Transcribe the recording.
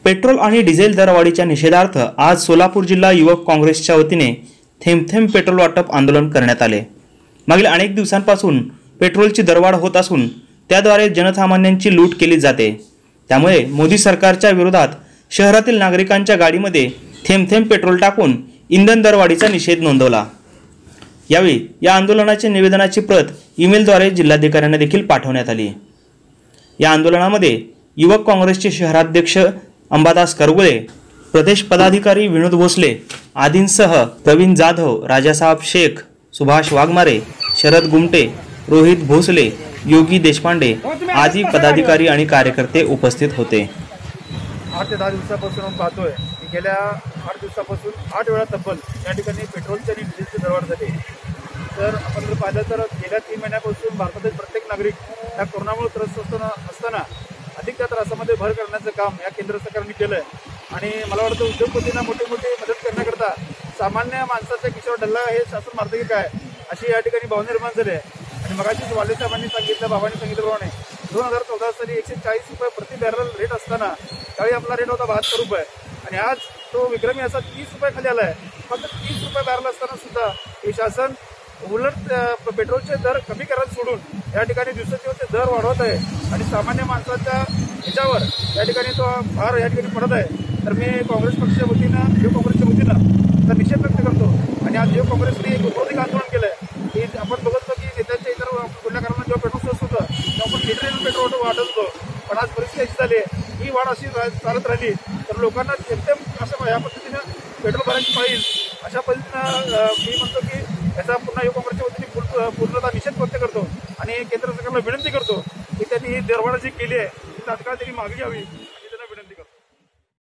Petrol आणि diesel दरवाढीच्या निषेधार्थ आज सोलापूर जिल्हा युवक काँग्रेसच्या वतीने थेंब थेंब पेट्रोल वाटप आंदोलन करण्यात आले। मागील अनेक दिवसांपासून पेट्रोलची दरवाढ होत असून त्याद्वारे जनसामान्यांची लूट केली जाते। त्यामुळे मोदी सरकारच्या विरोधात शहरातील नागरिकांच्या गाडीमध्ये थेंब थेंब पेट्रोल टाकून इंधन दरवाढीचा निषेध नोंदवला। यावेळी या आंदोलनाच्या निवेदनाची प्रत ईमेलद्वारे जिल्हाधिकाऱ्यांना देखील पाठवण्यात आली। या आंदोलनामध्ये युवक काँग्रेसचे शहराध्यक्ष अंबादास करगुळे, प्रदेश पदाधिकारी विनोद भोसले आदींसह प्रवीण जाधव, राजासाहेब शेख, सुभाष वाघमारे, शरद गुमटे, रोहित भोसले, योगी देशपांडे आदी पदाधिकारी आणि कार्यकर्ते उपस्थित होते। 8 ते 10 दिवसापासून आपण पाहतोय की गेल्या 8 दिवसापासून 8 वेळा तब्बल या ठिकाणी पेट्रोलची आणि डिझेलची दरवाढ झाली। तर आपण जर पाहिलं तर गेल्या 3 महिन्यापासून भारतातील प्रत्येक नागरिक या कोरोनामुळे त्रस्त असताना अधिक त्या त्रासामध्ये भर करण्याचं काम या केंद्र सरकारने केलंय। आणि मला वाटतं उद्योगपतींना मोठी मदत करण्याकरता सामान्य माणसाच्या खिशावर डल्ला हे शासन मारते की काय अशी या ठिकाणी भावना निर्माण झाली आहे। आणि मगाशीच वाले साहेबांनी सांगितलं, बाबांनी सांगितल्याप्रमाणे 2014 साली 140 रुपये प्रति बॅरल रेट असताना त्यावेळी आपला रेट होता 72 रुपये आणि आज तो विक्रमी असा 30 रुपये खाली आला आहे। फक्त 30 रुपये बॅरल असताना सुद्धा हे शासन उलट पेट्रोलचे दर कमी करायला सोडून या ठिकाणी दिवसेंदिवस ते दर वाढवत आहे आणि सामान्य माणसाच्या ह्याच्यावर या ठिकाणी तो भार या ठिकाणी पडत आहे। तर मी काँग्रेस पक्षाच्या वतीनं, युवक काँग्रेसच्या वतीनं तर निषेध व्यक्त करतो। आणि आज युवक काँग्रेसने एक उपरोधिक आंदोलन केलं आहे की आपण बघतो की नेत्यांच्या इतर गुन्हेगारांना जेव्हा पेट्रोल स्वस्त होतं तेव्हा आपण लिटरल पेट्रोल वाढत होतो। पण आज परिस्थिती अशी झाली आहे, ही वाढ अशी चालत राहिली तर लोकांना एकदम असं या पद्धतीनं पेट्रोल भरायची पाहिजे। अशा पद्धतीनं मी म्हणतो की याचा पुन्हा युवक काँग्रेसच्या वतीने पूर्णतः निषेध व्यक्त करतो आणि केंद्र सरकारला विनंती करतो की त्यांनी ही दरवाढ जी केली आहे ती तात्काळ त्यांनी मागे घ्यावी।